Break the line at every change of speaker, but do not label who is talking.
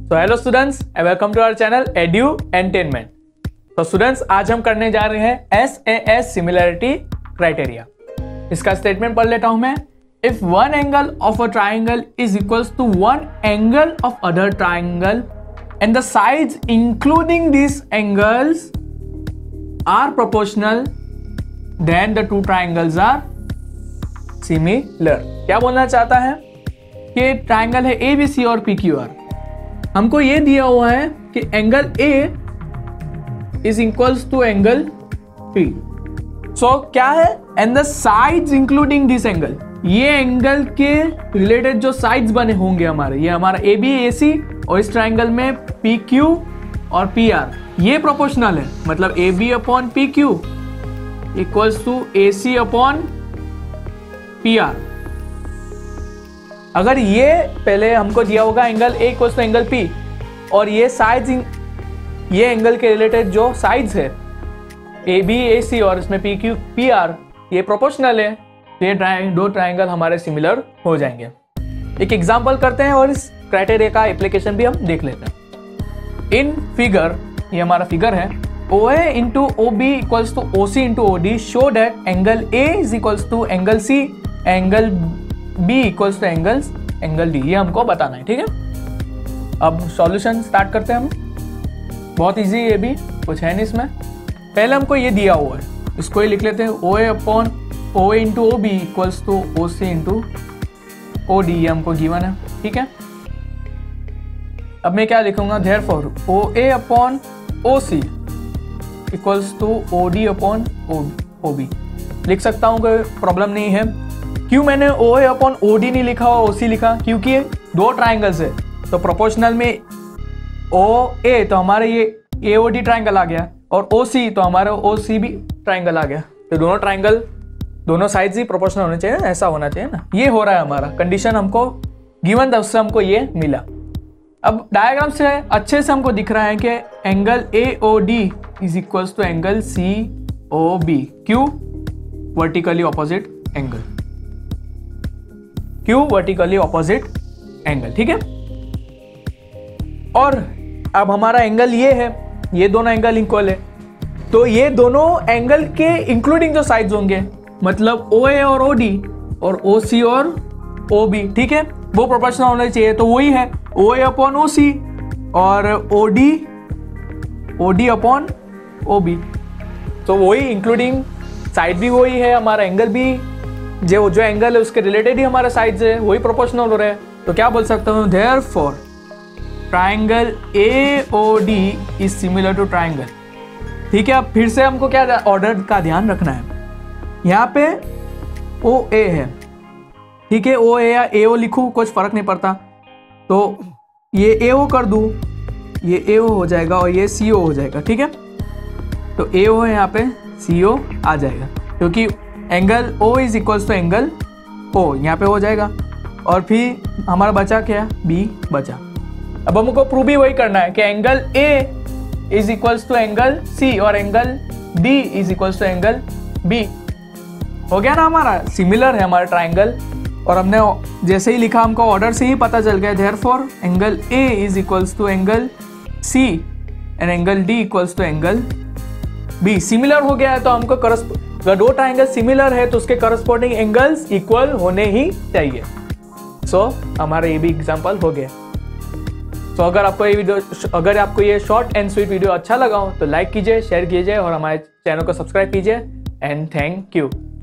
So hello students, welcome to our channel edutainment. तो students, आज हम करने जा रहे हैं SAS सिमिलैरिटी क्राइटेरिया। इसका स्टेटमेंट पढ़ लेता हूं मैं। If one angle of a triangle is equals to one angle of other triangle and the sides including this angles are proportional then the two triangles are similar. क्या बोलना चाहता है कि ट्राइंगल है ABC और PQR। हमको ये दिया हुआ है कि angle A is equals to angle P। So क्या है, and the sides including this angle, ये एंगल के रिलेटेड जो साइड्स बने होंगे हमारे, ये हमारा AB AC और इस ट्राइंगल में PQ और PR, ये प्रोपोर्शनल है। मतलब AB upon PQ equals to AC upon PR। अगर ये पहले हमको दिया होगा angle A equals to angle P और ये साइड्स, ये एंगल के रिलेटेड जो साइड्स है AB AC और इसमें PQ PR, ये प्रोपोर्शनल है, तो ये दो ट्राइंगल हमारे सिमिलर हो जाएंगे। एक एग्जांपल करते हैं और इस क्राइटेरिया का एप्लीकेशन भी हम देख लेते हैं। इन फिगर, ये हमारा फिगर है, OA into OB equals to OC into OD show that angle A is equals to angle C, angle B equals to angle D। ये हमको बताना है, ठीक है। अब सॉल्यूशन स्टार्ट करते हैं हम। बहुत इजी, ये भी कुछ है नहीं इसमें। पहले हमको ये दिया हुआ है, इसको ही लिख लेते हैं। OA upon OA into OB equals to OC into OD, ये हमको गिवन है, ठीक है। अब मैं क्या लिखूंगा, therefore OA upon OC equals to OD upon OB लिख सकता हूँ, कोई प्रॉब्लम नहीं है। क्यों मैंने OA अपॉन OD नहीं लिखा और OC लिखा, क्योंकि दो ट्राइंगल्स है, तो प्रोपोर्शनल में OA तो हमारे ये AOD ट्राइंगल आ गया और OC तो हमारा OC भी ट्राइंगल आ गया। तो दोनों ट्राइंगल, दोनों साइड्स ही प्रोपोर्शनल होने चाहिए, ऐसा होना चाहिए ना। ये हो रहा है हमारा कंडीशन, हमको गिवन था, उससे हमको ये मिला। अब डायग्राम से अच्छे से हमको दिख रहा है कि angle AOD is equals to angle COB। क्यों? वर्टिकली ऑपोजिट एंगल, क्यों? वर्टिकली ऑपोजिट एंगल, ठीक है। और अब हमारा एंगल ये है, ये दोनों एंगल इक्वल है, तो ये दोनों एंगल के इंक्लूडिंग जो साइड्स होंगे, मतलब OA और OD और OC और OB, ठीक है, वो प्रोपोर्शनल होने चाहिए। तो वही है OA अपॉन OC और OD अपॉन OB, तो वही इंक्लूडिंग साइड भी वही है, हमारा एंगल भी जो एंगल है उसके रिलेटेड ही हमारे साइड्स है, वही प्रोपोर्शनल हो रहा है। तो क्या बोल सकता हूँ, therefore triangle AOD is similar to triangle, ठीक है। अब फिर से हमको क्या ऑर्डर का ध्यान रखना है। यहाँ पे OA है, ठीक है, OA या AO लिखूँ कुछ फर्क नहीं पड़ता, तो ये AO कर दूँ, ये AO हो जाएगा और ये CO हो जाएगा, ठीक है। तो AO है, यहाँ पे CO आ जाएगा, क्योंकि angle O is equals to angle O, यहाँ पे हो जाएगा। और फिर हमारा बचा क्या, B बचा। अब हमको प्रूव भी वही करना है कि angle A is equals to angle C और angle D is equals to angle B। हो गया ना, हमारा सिमिलर है हमारा ट्राइंगल। और हमने जैसे ही लिखा, हमको ऑर्डर से ही पता चल गया, therefore angle A is equals to angle C and angle D equals to angle B। Similar हो गया है, तो हमको अगर दो ट्राइंगल सिमिलर है तो उसके करस्पॉन्डिंग एंगल्स इक्वल होने ही चाहिए। सो हमारा ये भी एग्जांपल हो गया। तो अगर आपको ये शॉर्ट एंड स्वीट वीडियो अच्छा लगा हो तो लाइक कीजिए, शेयर कीजिए और हमारे चैनल को सब्सक्राइब कीजिए। And thank you.